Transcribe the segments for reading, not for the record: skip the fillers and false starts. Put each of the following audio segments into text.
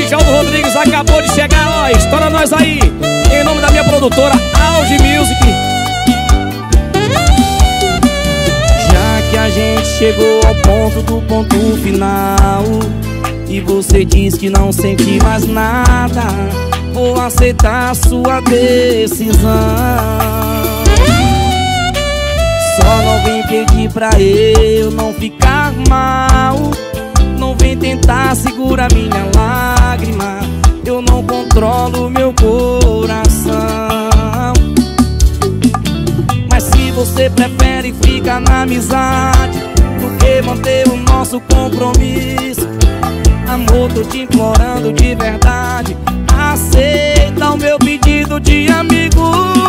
Mijaldo Rodrigues acabou de chegar, ó, estoura nós aí. Em nome da minha produtora Audi Music. Já que a gente chegou ao ponto final e você diz que não sente mais nada, vou aceitar a sua decisão. Só não vem pedir pra eu não ficar mal, não vem tentar segurar minha lágrima. Eu não controlo meu coração. Mas se você prefere ficar na amizade do que manter o nosso compromisso, amor, tô te implorando de verdade, aceita o meu pedido de amigo.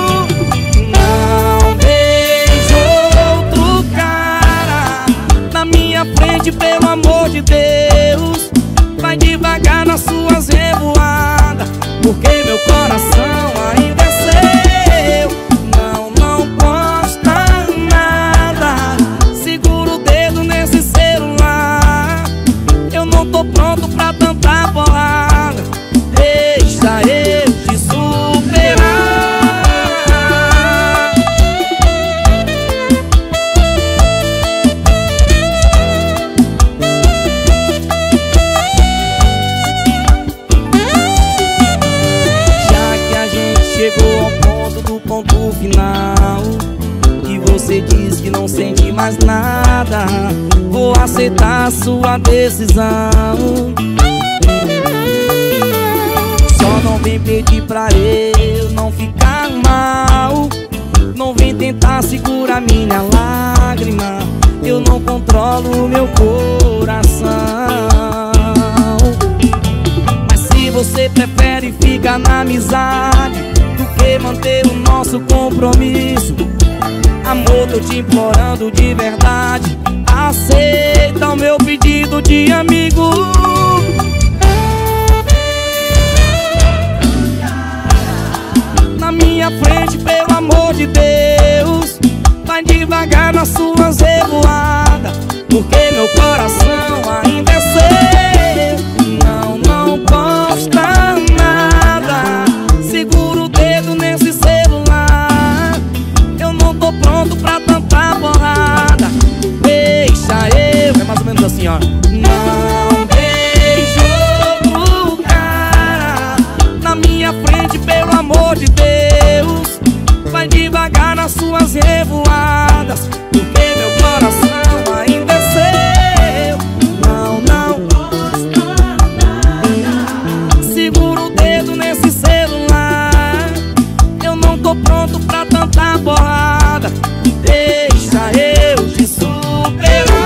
Não vejo outro cara na minha frente, pelo amor de Deus. Vai devagar nas suas revoadas, porque meu coração ainda é seu. Não custa nada, segura o dedo nesse celular. Eu não tô pronto pra tanta bolada, deixa eu te superar. Chegou ao ponto final e você diz que não sente mais nada, vou aceitar a sua decisão. Só não vem pedir pra eu não ficar mal, não vem tentar segurar minha lágrima. Eu não controlo meu coração. Mas se você prefere ficar na amizade do que manter o nosso compromisso, amor, tô te implorando de verdade, aceita o meu pedido de amigo. Na minha frente, pelo amor de Deus, vai devagar nas suas revoadas, porque meu coração ainda é seu. Não custa nada, segura o dedo nesse celular. Eu não tô pronto pra tanta porrada, deixa eu. É mais ou menos assim, ó. Não vejo outro cara na minha frente, pelo amor de Deus. Vai devagar nas suas revoadas, porque meu coração ainda é seu. Não segura o dedo nesse celular. Eu não tô pronto pra tanta porrada, deixa eu te superar.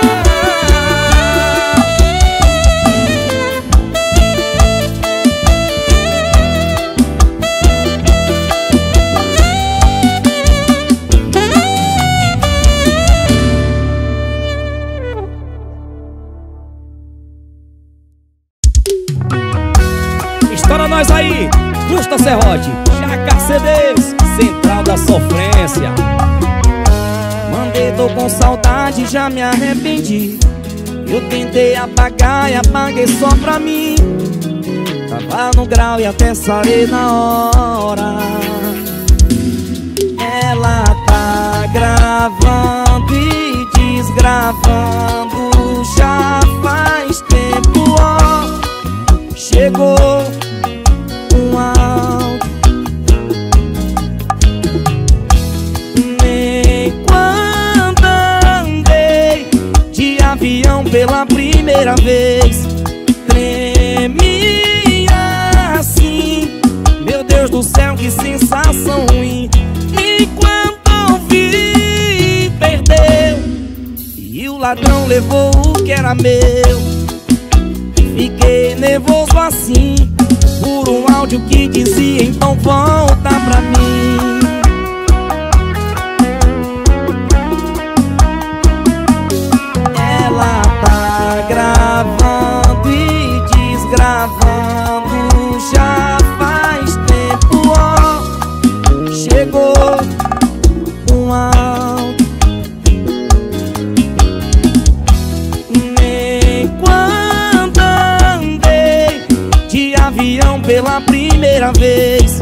Estoura nós aí, Custa Serrote, Jaca CDs, Central da Sofrência. Mandei, tô com saudade, já me arrependi. Eu tentei apagar e apaguei só pra mim. Tava no grau e até sarei na hora. Ela tá gravando e desgravando já faz tempo, ó. Chegou um áudio, nem quando andei de avião pela primeira vez tremi assim. Meu Deus do céu, que sensação ruim. E quando ouvi, perdeu, e o ladrão levou o que era meu. Fiquei nervoso assim por um áudio que dizia: então volta pra mim. Ela tá gravando e desgravando já faz tempo, ó. Chegou um áudio, nem quando andei pela primeira vez.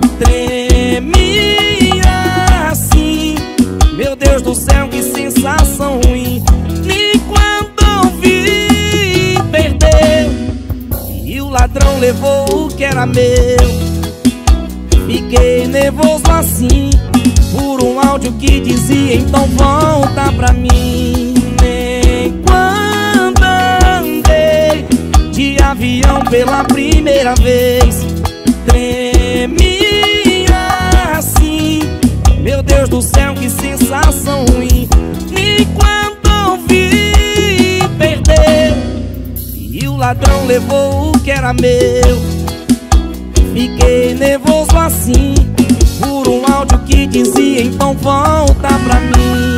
Tremia assim, meu Deus do céu, que sensação ruim. E quando vi, perdeu, e o ladrão levou o que era meu. Fiquei nervoso assim, por um áudio que dizia: então volta pra mim. Nem quando andei de avião pela primeira vez. Tremia assim, meu Deus do céu, que sensação ruim. E quando vi, perdeu, e o ladrão levou o que era meu. Fiquei nervoso assim, por um áudio que dizia: então volta pra mim.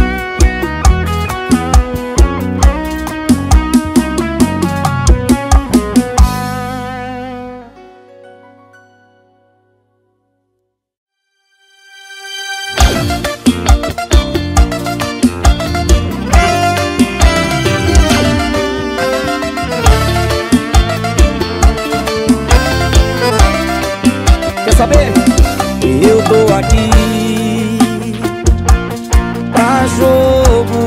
Saber? Eu tô aqui pra jogo.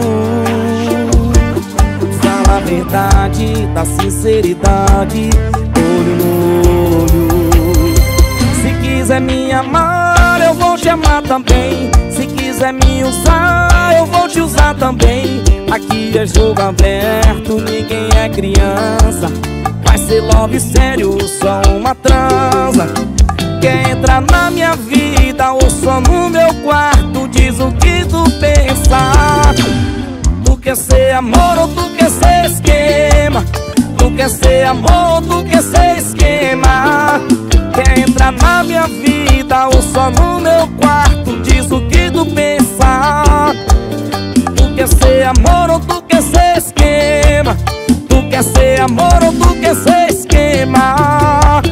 Fala a verdade, da sinceridade, olho no olho. Se quiser me amar, eu vou te amar também. Se quiser me usar, eu vou te usar também. Aqui é jogo aberto, ninguém é criança. Vai ser love sério, só uma transa. Quer entrar na minha vida ou só no meu quarto? Diz o que tu pensa. Tu quer ser amor ou tu quer ser esquema? Tu quer ser amor ou tu quer ser esquema? Quer entrar na minha vida ou só no meu quarto? Diz o que tu pensa. Tu quer ser amor ou tu quer ser esquema? Tu quer ser amor ou tu quer ser esquema?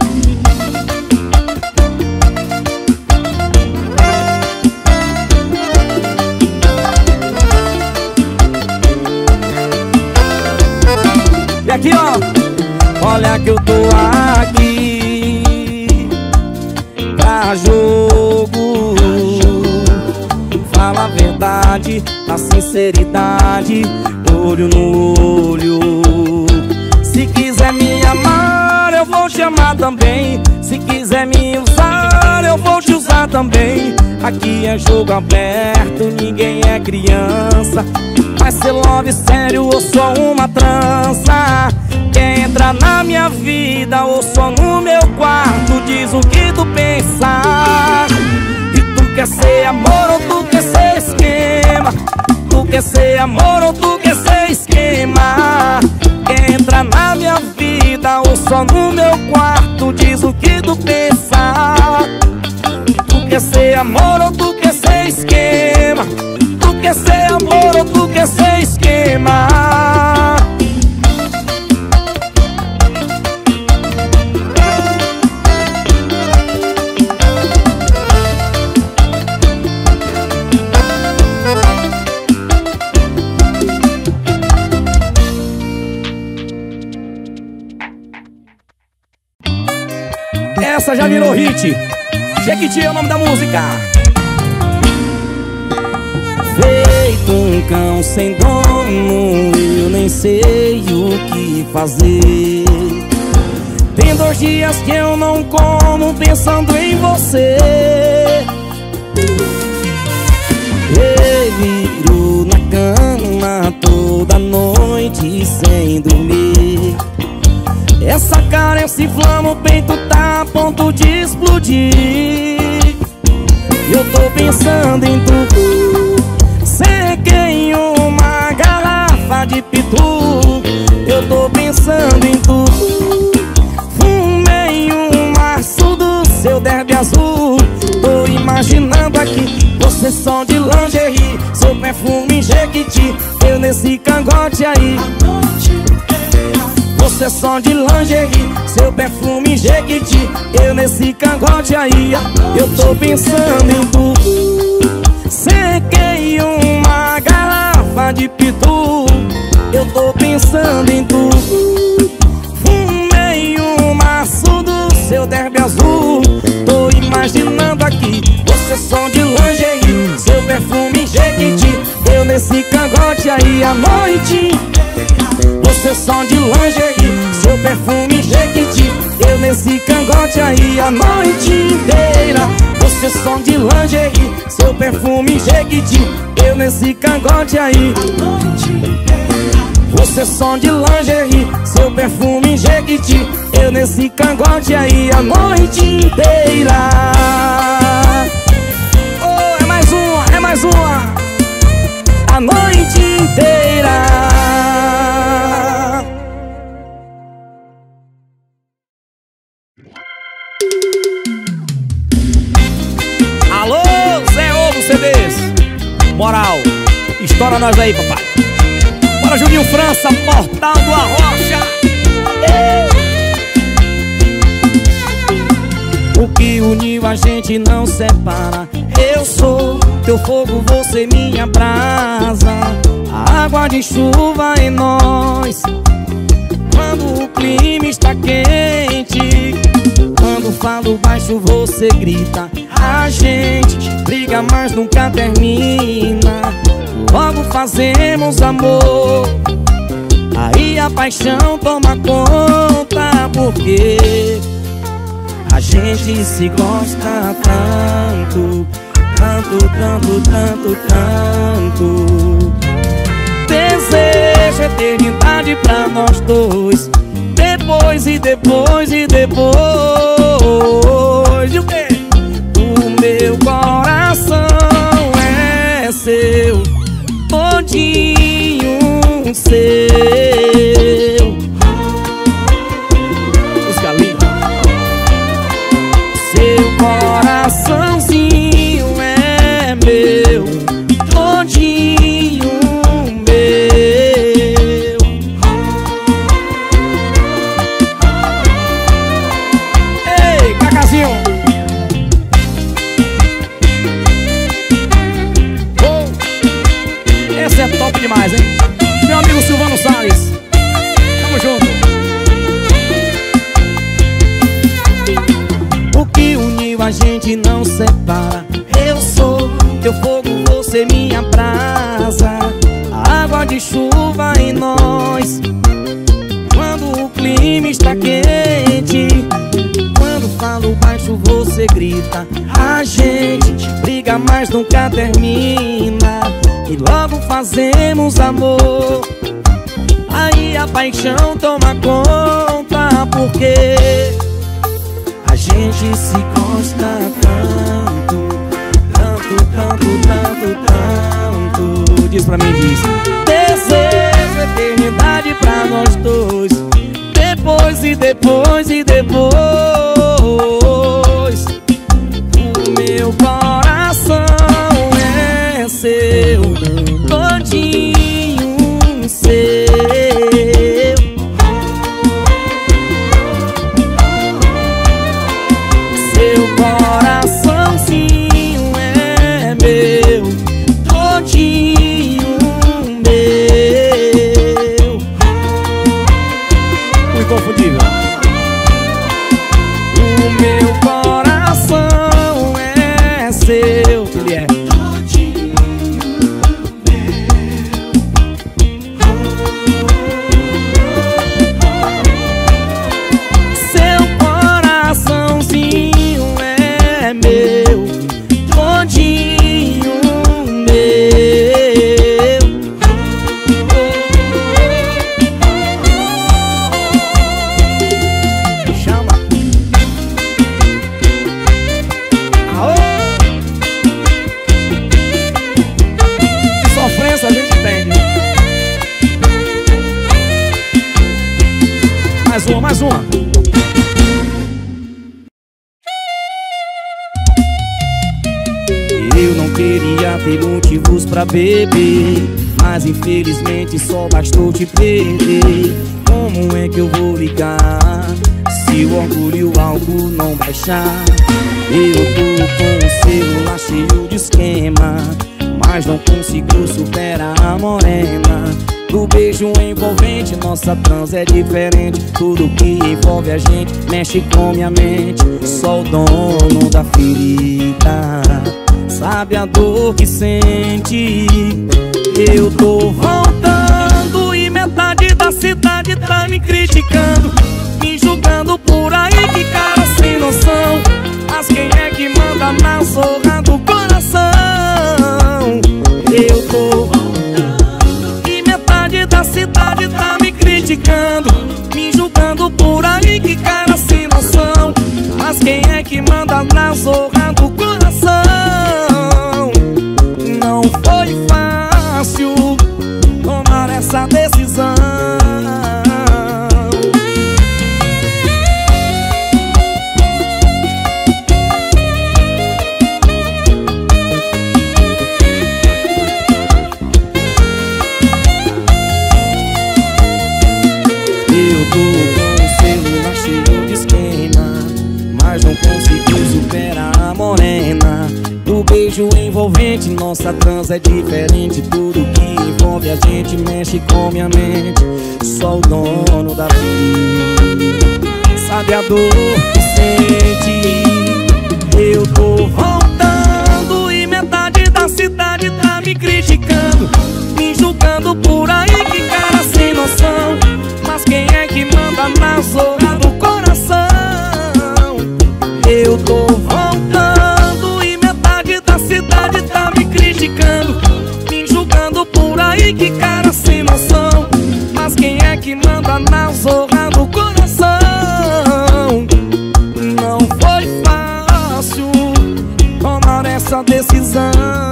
E aqui ó, olha que eu tô aqui pra jogo. Fala a verdade, a sinceridade, olho no olho. Se quiser me amar, eu vou te amar também. Se quiser me usar, eu vou te usar também. Aqui é jogo aberto, ninguém é criança. Vai ser love sério ou só uma trança? Quer entrar na minha vida ou só no meu quarto? Diz o que tu pensa. E tu quer ser amor ou tu quer ser esquema? Tu quer ser amor ou tu quer ser esquema? Quer entrar na minha vida ou só no meu quarto? Diz o que tu pensa. Tu quer ser amor ou tu quer ser esquema? Tu quer ser amor ou tu quer ser esquema? Essa já virou hit. Jequiti é o nome da música. Feito um cão sem dono, eu nem sei o que fazer. Tem 2 dias que eu não como pensando em você. Reviro na cama toda noite sem dormir. Essa carência inflama, o peito tá a ponto de explodir. Eu tô pensando em tudo. Sequei uma garrafa de pitu. Eu tô pensando em tudo. Fumei um maço do seu derby azul. Tô imaginando aqui você só de lingerie, seu perfume Jequiti, eu nesse cangote aí. Você só de lingerie, seu perfume Jequiti, eu nesse cangote aí. Eu tô pensando em tudo. Sequei uma garrafa de pitu. Eu tô pensando em tudo. Fumei um maço do seu derby azul. Tô imaginando aqui você som de lingerie, seu perfume Jequiti, eu nesse cangote aí a noite inteira. Você som de lingerie, seu perfume Jequiti, eu nesse cangote aí a noite inteira. Você som de lingerie, seu perfume Jequiti, eu nesse cangote aí a noite inteira. Você som de lingerie, seu perfume Jequiti, eu nesse cangote aí a noite inteira. Oh, é mais uma, a noite inteira. Alô, Zé Ovo CDs, moral, estoura nós aí, papai. Bora, Juninho França, Portal do Arrocha. O que uniu a gente não separa. Eu sou teu fogo, você minha brasa, a água de chuva em nós. Quando o clima está quente, quando falo baixo você grita. A gente briga mas nunca termina, logo fazemos amor. Aí a paixão toma conta, porque a gente se gosta tanto, tanto, tanto, tanto, tanto. Desejo eternidade pra nós dois, depois e depois e depois. E o quê? O meu coração é seu, todinho seu. Música linda. Seu coraçãozinho é meu, todinho meu. Ei, Cacazinho. Oh, esse é top demais, hein? Meu amigo Silvano Salles, tamo junto. O que uniu a gente não separa. Eu sou teu fogo, você minha brasa, a água de chuva em nós. Quando o clima está quente, quando falo baixo você grita. A gente briga mas nunca termina, e logo fazemos amor. Aí a paixão toma conta, porque a gente se gosta tanto, tanto, tanto, tanto, tanto. Diz pra mim, diz. Desejo eternidade pra nós dois, depois e depois e depois. O meu coração é seu, todinho seu. Seu coraçãozinho é meu, todinho meu. O inconfundível. O meu coração é seu. Ele é meu, todinho meu. Chama. Aô. Que sofrência a gente tem. Mais uma, mais uma. Eu não queria ter motivos pra beber, mas infelizmente só bastou te perder. Como é que eu vou ligar se o orgulho e o álcool não baixar? Eu tô com o celular cheio de esquema, mas não consigo superar a morena. Do beijo envolvente, nossa trans é diferente. Tudo que envolve a gente mexe com minha mente. Sou o dono da ferida, sabe a dor que sente. Eu tô voltando e metade da cidade tá me criticando, me julgando por aí, que cara sem noção. Mas quem é que manda na zorra do coração? Eu tô voltando e metade da cidade tá me criticando, me julgando por aí, que cara sem noção. Mas quem é que manda na zorra do coração? Não foi fácil tomar essa decisão. Eu tô com o celular cheio de esquema, mas não consigo superar a morena. Do beijo envolvente, nossa trans é diferente. Tudo que envolve a gente mexe com minha mente. Sou o dono da vida, sabe a dor que sente. Eu tô voltando e metade da cidade tá me criticando, me julgando por aí, que cara sem noção. Mas quem é que manda na zorra do coração? Eu tô voltando e metade da cidade tá me criticando, me julgando por aí, que cara sem noção. Mas quem é que manda na zorra do coração? Não foi fácil tomar essa decisão.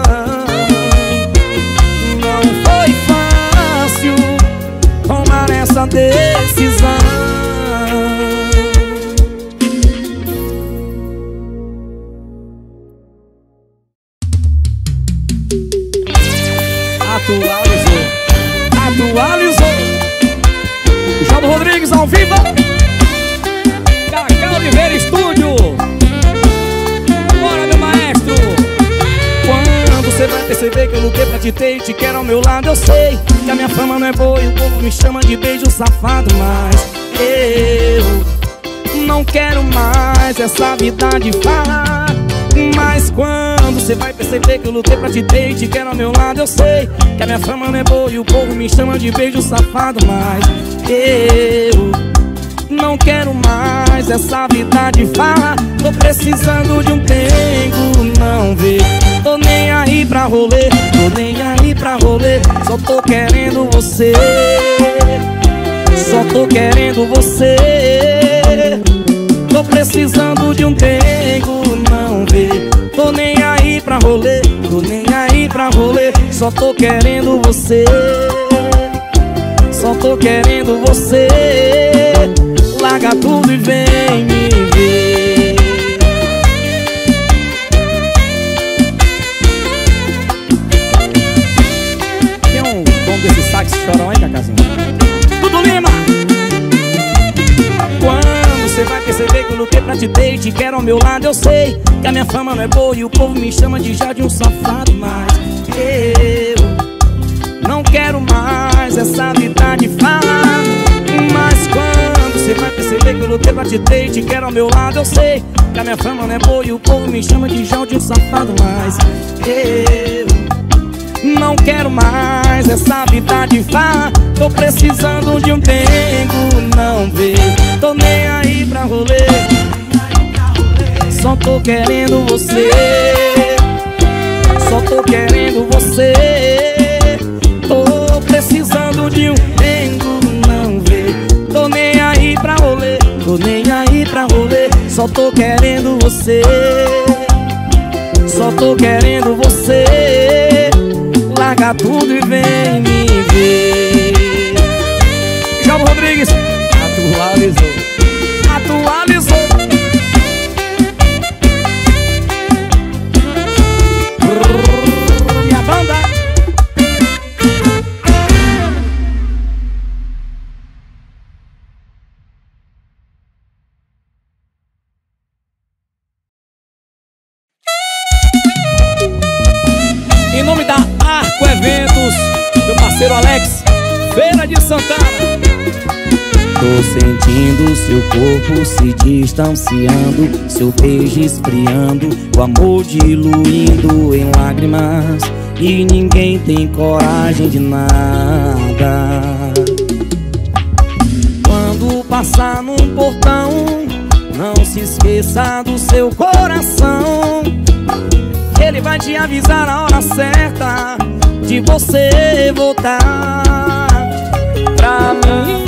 Não foi fácil tomar essa decisão. Atualizou João Rodrigues ao vivo, Cacau Oliveira Estúdio. Bora, meu maestro. Quando você vai perceber que eu lutei pra te ter e te quero ao meu lado, eu sei que a minha fama não é boa e o povo me chama de beijo safado. Mas eu não quero mais essa vida de falar. Mas quando você vai perceber que eu lutei pra te ter e te quero ao meu lado, eu sei que a minha fama não é boa e o povo me chama de beijo safado. Mas eu não quero mais essa vida de farra. Tô precisando de um tempo, não vê. Tô nem aí pra rolê, tô nem aí pra rolê. Só tô querendo você, só tô querendo você. Tô precisando de um tempo, não vê. Tô nem aí pra rolê, tô nem aí pra rolê. Só tô querendo você, só tô querendo você. Larga tudo e vem me ver. Tem um tom desse sax chorão aí, Cacazinho? Tudo Lima! Quando você vai perceber que eu lutei pra te ter e te quero ao meu lado, eu sei que a minha fama não é boa e o povo me chama de já de um safado. Mas eu não quero mais essa vida de falar. Mas quando você vai perceber que eu lutei pra te ter e te quero ao meu lado, eu sei que a minha fama não é boa e o povo me chama de já de um safado. Mas eu não quero mais essa vida de farra. Tô precisando de um tempo, não vê. Tô nem aí pra rolê, só tô querendo você, só tô querendo você. Tô precisando de um tempo, não vê. Tô nem aí pra rolê, tô nem aí pra rolê. Só tô querendo você, só tô querendo você. Larga tudo e vem me ver. João Rodrigues atualizou, atualizou. Minha banda. Em nome da parceiro Alex, Feira de Santana. Tô sentindo seu corpo se distanciando, seu beijo esfriando, o amor diluindo em lágrimas, e ninguém tem coragem de nada. Quando passar num portão, não se esqueça do seu coração. Ele vai te avisar a hora certa de você voltar pra mim.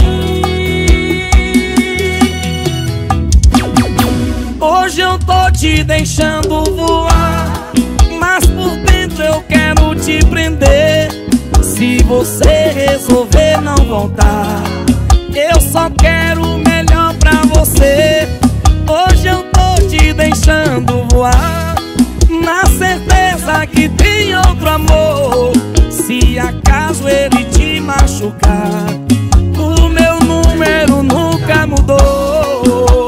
Hoje eu tô te deixando voar, mas por dentro eu quero te prender. Se você resolver não voltar, eu só quero o melhor pra você. Hoje eu tô te deixando voar, na certeza que tem outro amor. Se acaso ele te machucar, o meu número nunca mudou.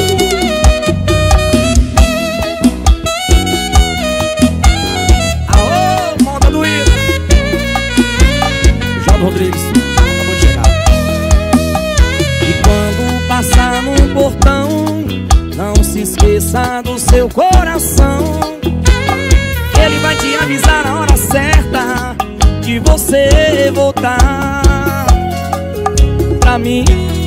Aô, moda do Ida, João Rodrigues, acabou de chegar. E quando passar num portão, não se esqueça do seu coração. Ele vai te avisar a hora certa de você voltar pra mim.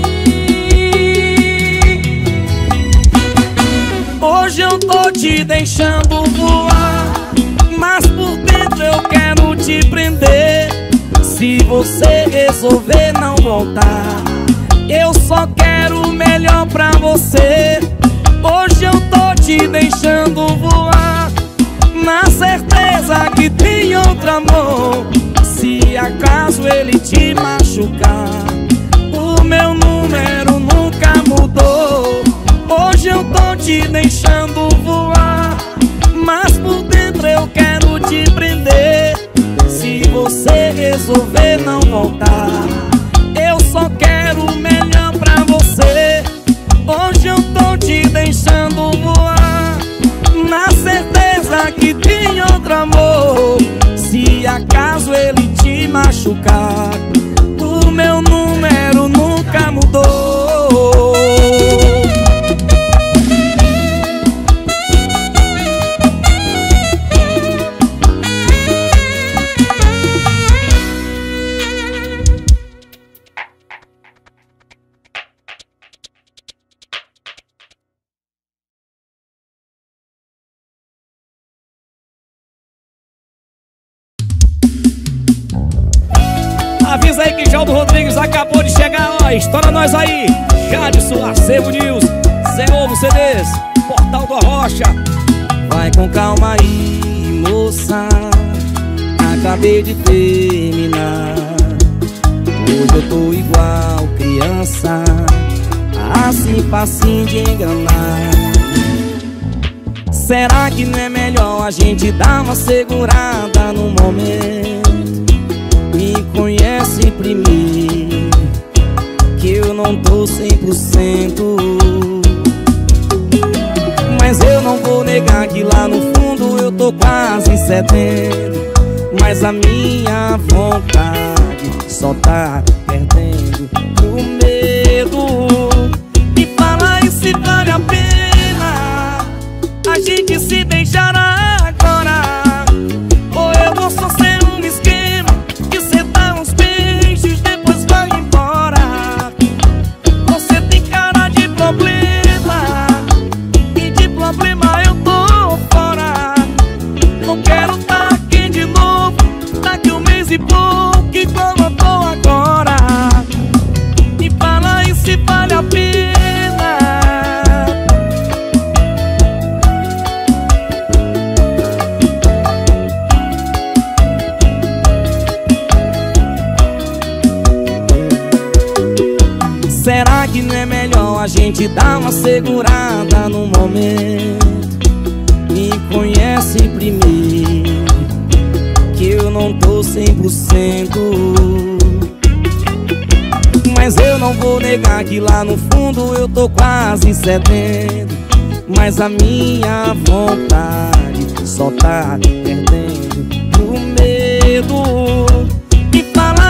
Hoje eu tô te deixando voar, mas por dentro eu quero te prender. Se você resolver não voltar, eu só quero o melhor pra você. Hoje eu tô te deixando voar, na certeza que tem outro amor. Se acaso ele te machucar, o meu número nunca mudou. Hoje eu tô te deixando voar, mas por dentro eu quero te prender. Se você resolver não voltar, eu só quero o melhor pra você. Hoje eu tô te deixando voar, na certeza que tem outro amor. Se acaso ele te machucar, o meu número nunca mudou. Avisa aí que João Rodrigues acabou de chegar, ó. Estoura nós aí, Jadson, Acervo News, Zé Ovo CDs, Portal do Arrocha. Vai com calma aí, moça, acabei de terminar. Hoje eu tô igual criança, assim facinho de enganar. Será que não é melhor a gente dar uma segurada no momento? Me conhece primeiro, que eu não tô 100%. Mas eu não vou negar que lá no fundo eu tô quase 70%. Mas a minha vontade só tá perdendo o medo. E fala aí se vale a pena a gente se deixar agora, ou eu vou só ser um esquema que cê dá uns beijos depois vai embora. Você tem cara de problema, e de problema eu tô fora. Não quero tá aqui de novo, daqui um mês e pouco, igual eu tô agora. E fala aí se vale a pena. Será que não é melhor a gente dar uma segurada no momento? Me conhece primeiro, que eu não tô 100%. Mas eu não vou negar que lá no fundo eu tô quase 70%. Mas a minha vontade só tá perdendo o medo. E fala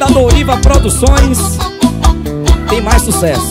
da Doriva Produções tem mais sucesso.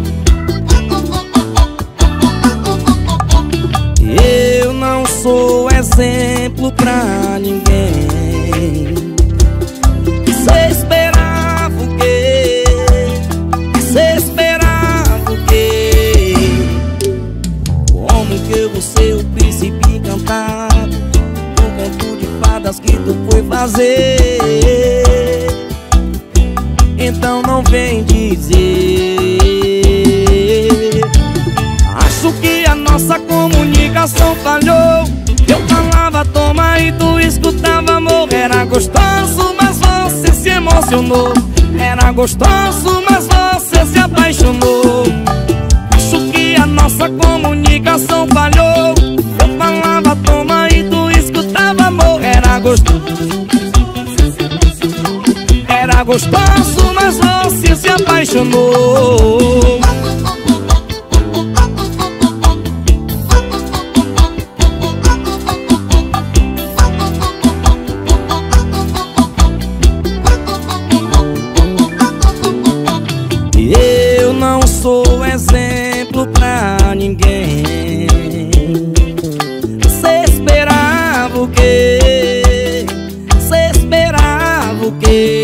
Eu não sou exemplo pra ninguém. Cê esperava o quê? Cê esperava o quê? Como que eu vou ser o príncipe encantado no conto de fadas que tu foi fazer? Então não vem dizer. Acho que a nossa comunicação falhou. Eu falava toma e tu escutava amor. Era gostoso, mas você se emocionou. Era gostoso, mas você se apaixonou. Acho que a nossa comunicação falhou. Eu falava toma e tu escutava amor. Era gostoso, mas você se apaixonou. Eu não sou exemplo pra ninguém. Cê esperava o quê? Cê esperava o quê?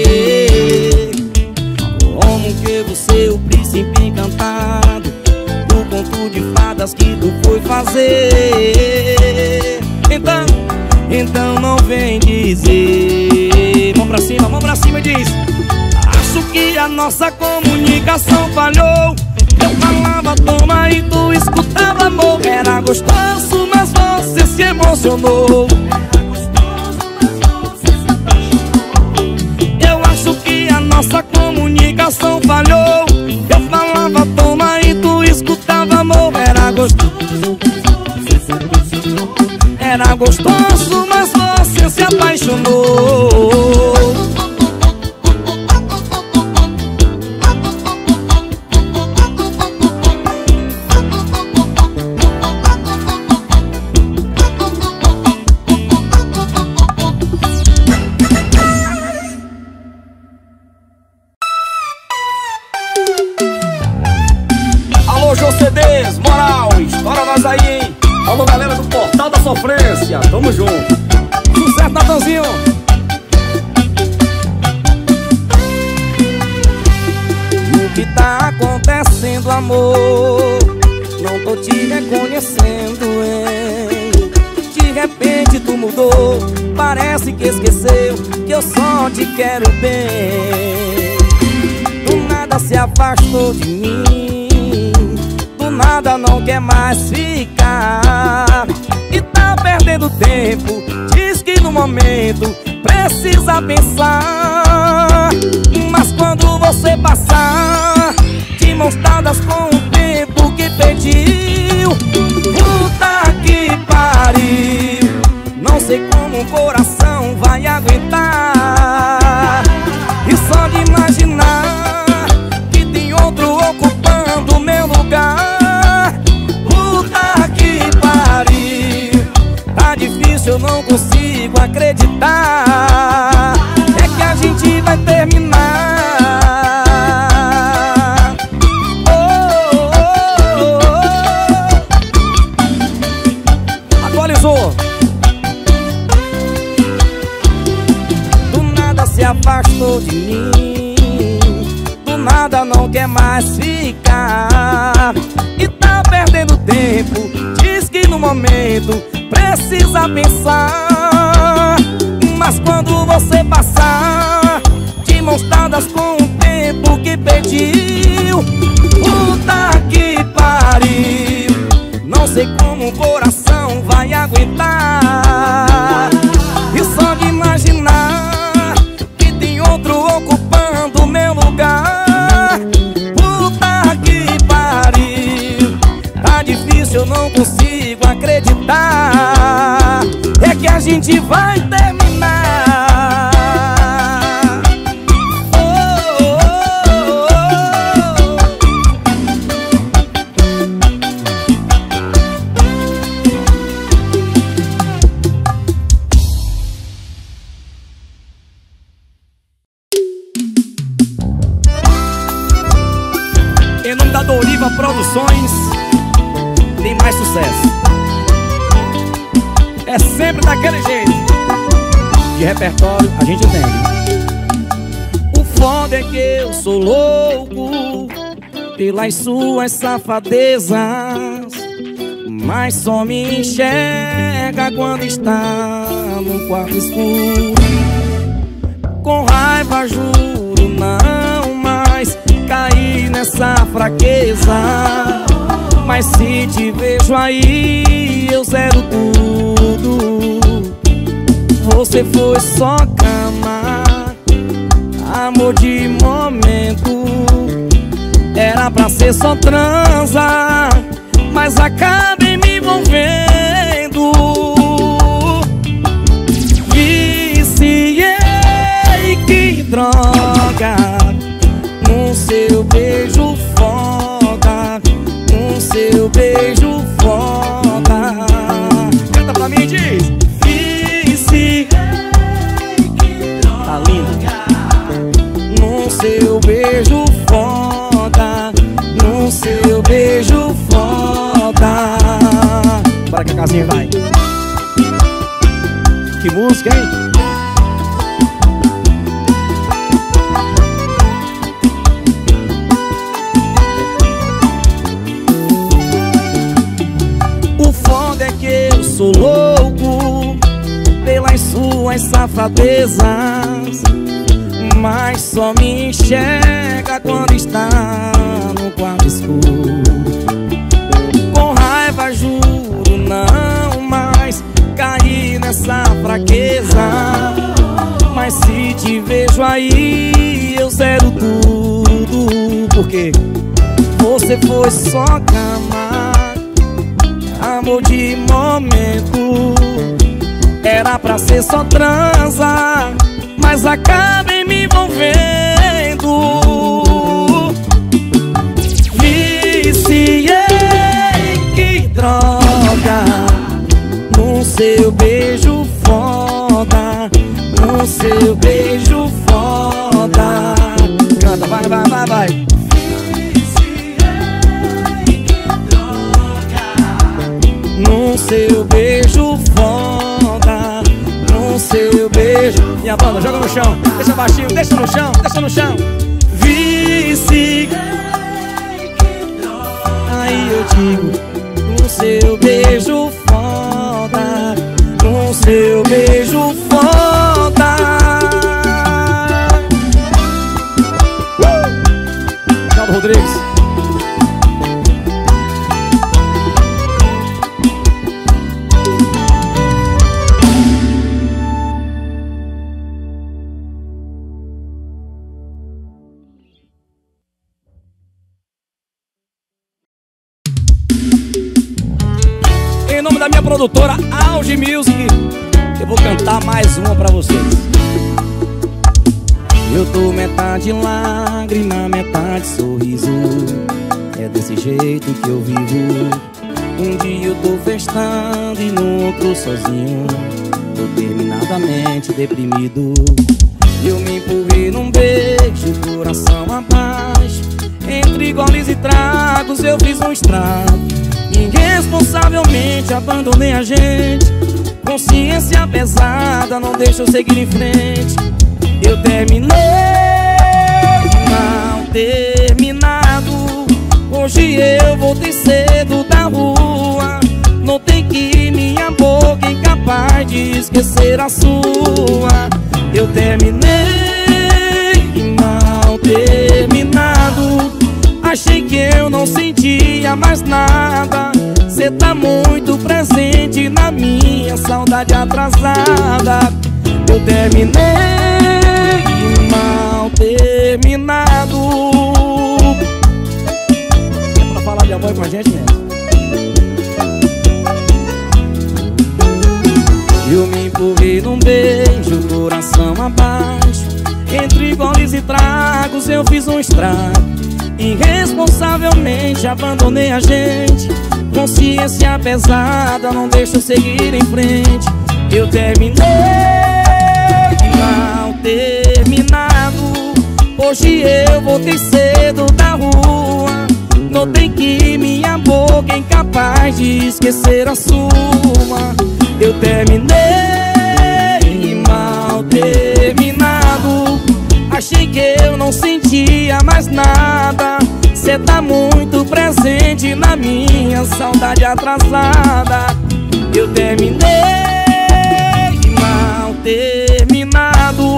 Como que você, o príncipe encantado do conto de fadas que tu foi fazer? Então não vem dizer. Mão pra cima e diz. Acho que a nossa comunicação falhou. Eu falava toma e tu escutava amor. Era gostoso, mas você se emocionou. Eu acho que a nossa comunicação falhou. Eu falava toma e tu escutava amor. Era gostoso, mas você se apaixonou. CDs, moral, estoura nós aí, hein? Alô, galera do Portal da Sofrência, tamo junto. Sucesso, Natanzinho. O que tá acontecendo, amor? Não tô te reconhecendo, hein? De repente tu mudou, parece que esqueceu que eu só te quero bem. Do nada se afastou de mim, nada não quer mais ficar e tá perdendo tempo. Diz que no momento precisa pensar, mas quando você passar de mãos dadas com o tempo que pediu, puta que pariu, não sei como o coração vai aguentar. E só de imaginar que tem outro ocupando meu lugar, tá difícil, eu não consigo acreditar. É que a gente vai terminar. Atualizou. Do nada se afastou de mim, do nada não quer mais ficar e tá perdendo tempo. Diz que no momento precisa pensar, mas quando você passar de mãos dadas com o tempo que pediu, puta que pariu, não sei como o coração vai aguentar. E só de imaginar que tem outro ocupando o meu lugar, puta que pariu, tá difícil, eu não consigo acreditar. É que a gente vai terminar. Viva Produções tem mais sucesso. É sempre daquele jeito. De repertório a gente entende. O foda é que eu sou louco pelas suas safadezas, mas só me enxerga quando está no quarto escuro. Com raiva juro não mais cair nessa fraqueza, mas se te vejo aí eu zero tudo. Você foi só cama, amor de momento. Era pra ser só transa, mas acabei me envolvendo. Viciei, que droga, num seu beijo foda, num seu beijo foda. Canta pra mim e diz: viciei, que droga, tá lindo, num seu beijo foda, num seu beijo foda. Bora que a casinha vai. Que música, hein? O foda é que eu sou louco pelas suas safadezas, mas só me enxerga quando está no quarto escuro. Com raiva juro não mais cair nessa fraqueza, mas se te vejo aí eu zero tudo. Porque você foi só cama, amor de momento. Era pra ser só transa, mas acabei me envolvendo. Viciei, que droga, num seu beijo foda, num seu beijo foda. Canta, vai, vai, vai, vai. Viciei, que droga, num seu beijo foda, num seu beijo. E a banda joga no chão, deixa baixinho, deixa no chão, deixa no chão. Vici, aí eu digo, no seu beijo foda, no seu beijo foda. Calma, Rodrigues. Em nome da minha produtora Auge Music, eu vou cantar mais uma pra vocês. Eu tô metade lágrima, metade sorriso. É desse jeito que eu vivo. Um dia eu tô festando e no outro sozinho. Tô terminadamente deprimido. Eu me empurrei num beijo, coração abaixo. Entre goles e tragos eu fiz um estrago. Irresponsavelmente abandonei a gente. Consciência pesada não deixa eu seguir em frente. Eu terminei mal terminado. Hoje eu voltei cedo da rua. Notei que minha boca é incapaz de esquecer a sua. Eu terminei mal terminado. Achei que eu não sentia mais nada. Cê tá muito presente na minha saudade atrasada. Eu terminei mal terminado. É pra falar de amor com a gente, né? Eu me empurrei num beijo, coração abaixo. Entre goles e tragos eu fiz um estrago. Irresponsavelmente abandonei a gente. Consciência pesada não deixa eu seguir em frente. Eu terminei mal terminado. Hoje eu voltei cedo da rua. notei que minha boca é incapaz de esquecer a sua. Eu terminei mal terminado. Achei que eu não sentia mais nada. Cê tá muito presente na minha saudade atrasada. Eu terminei mal terminado.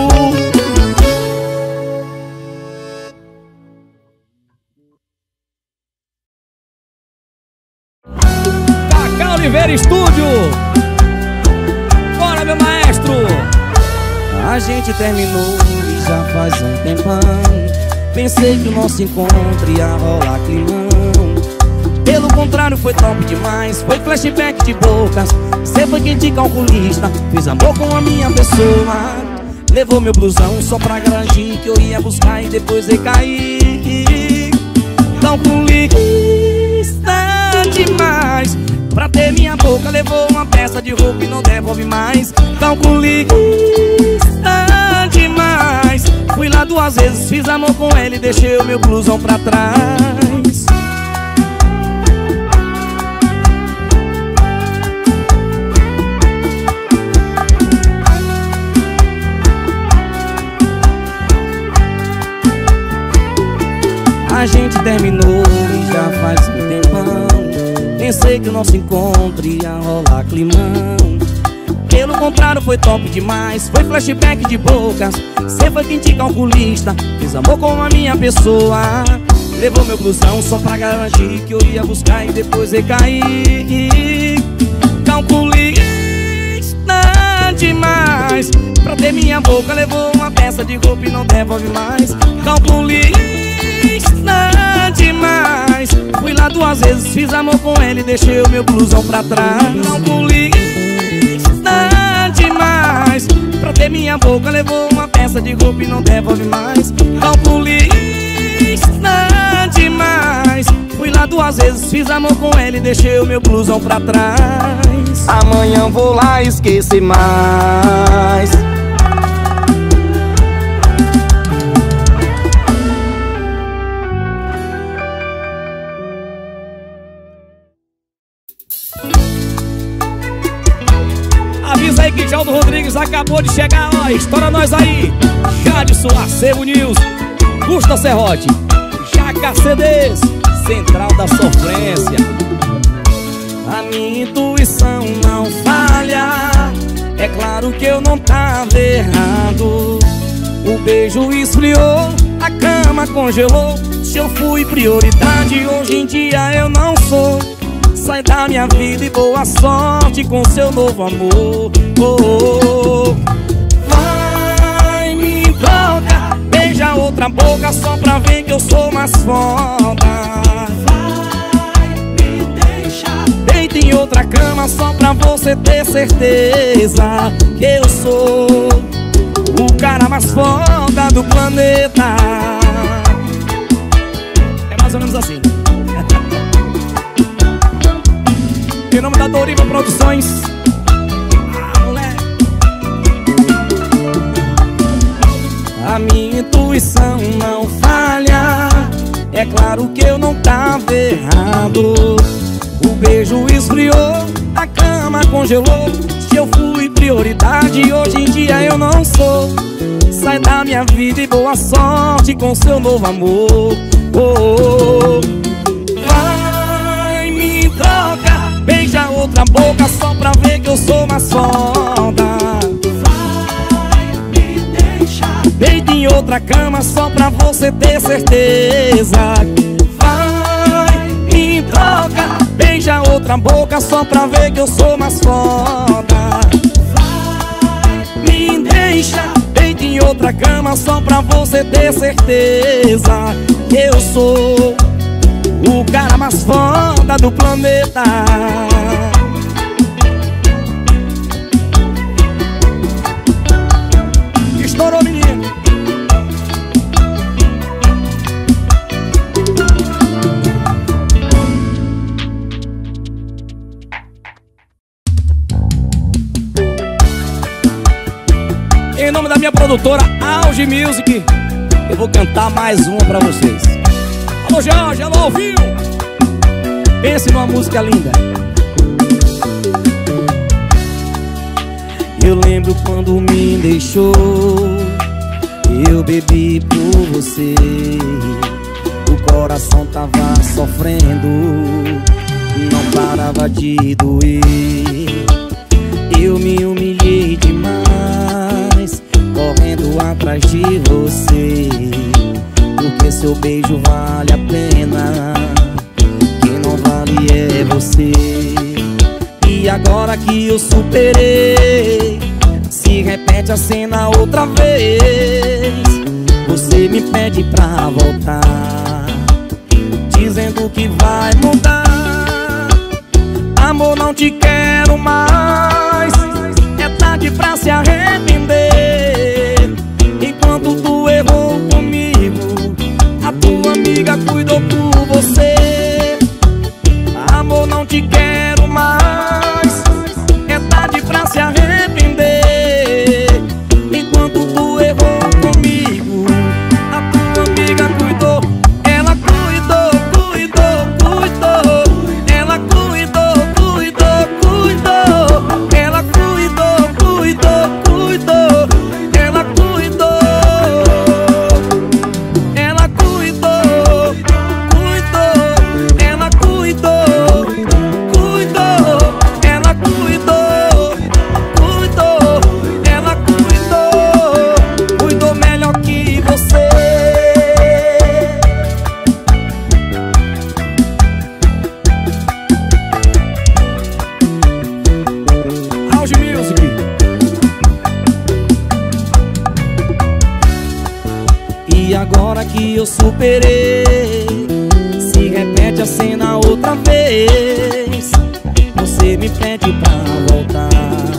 Cacá Oliveira Estúdio. Bora, meu maestro. A gente terminou e já faz um tempão. Pensei que o nosso encontro ia rolar climão. Pelo contrário, foi top demais. Foi flashback de bocas. Cê foi quem de calculista. Fez amor com a minha pessoa. Levou meu blusão só pra garantir que eu ia buscar e depois recair. Calculista demais. Pra ter minha boca levou uma peça de roupa e não devolve mais. Calculista demais. Fui lá 2 vezes, fiz amor com ela e deixei o meu blusão pra trás. A gente terminou e já faz um tempão. Pensei que o nosso encontro ia rolar climão. Pelo contrário, foi top demais. Foi flashback de bocas. Cê foi quem de calculista. Fez amor com a minha pessoa. Levou meu blusão só pra garantir que eu ia buscar e depois recair. Calculista demais. Pra ter minha boca levou uma peça de roupa e não devolve mais. Calculista demais. Fui lá 2 vezes, fiz amor com ele e deixei o meu blusão pra trás. Calculista demais. Pra ter minha boca levou uma peça de roupa e não devolve mais. Calculista demais. Fui lá 2 vezes, fiz amor com ele e deixei o meu blusão pra trás. Amanhã vou lá esquecer mais. Avisa aí que Jaldo Rodrigues acabou de chegar, ó. Estoura nós aí. Jadson, Acervo News, Gusta Serrote, Jaca CDs, Central da Sofrência. A minha intuição não falha. É claro que eu não tava errado. O beijo esfriou, a cama congelou. Se eu fui prioridade, hoje em dia eu não sou. Sai da minha vida e boa sorte com seu novo amor. Vai, me toca, beija outra boca só pra ver que eu sou mais foda. Vai, me deixa, deita em outra cama só pra você ter certeza que eu sou o cara mais foda do planeta. É mais ou menos assim. Em nome da Doriva Produções. Moleque. A minha intuição não falha. É claro que eu não tava errado. O beijo esfriou, a cama congelou. Se eu fui prioridade, hoje em dia eu não sou. Sai da minha vida e boa sorte com seu novo amor. Vai, me troca, beija outra boca só pra ver que eu sou mais foda. Vai, me deixa, deita em outra cama só pra você ter certeza. Vai, me troca, beija outra boca só pra ver que eu sou mais foda. Vai, me deixa, deita em outra cama só pra você ter certeza que eu sou o cara mais foda do planeta. Estourou, menino. Em nome da minha produtora Auge Music, eu vou cantar mais uma pra vocês. Alô, Jorge, alô, Alvinho. Pense numa música linda. Eu lembro quando me deixou, eu bebi por você. O coração tava sofrendo, não parava de doer. Eu me humilhei demais, correndo atrás de você, porque seu beijo vale a pena, quem não vale é você. E agora que eu superei, se repete a cena outra vez. Você me pede pra voltar, dizendo que vai mudar. Amor, não te quero mais, é tarde pra se arrepender. Enquanto tu errou comigo, a tua amiga cuidou por você. Amor, não te quero mais, é tarde pra se arrepender. Enquanto tu errou comigo, a tua amiga cuidou. Ela cuidou, cuidou, cuidou. Ela cuidou, cuidou, cuidou. Ela cuidou, cuidou, cuidou. Ela cuidou. Ela cuidou, cuidou. Ela cuidou, cuidou. Ela cuidou, cuidou. Ela cuidou, cuidou melhor que você. House Music. E agora que eu superei, se repete a cena outra vez. Você me pede pra voltar,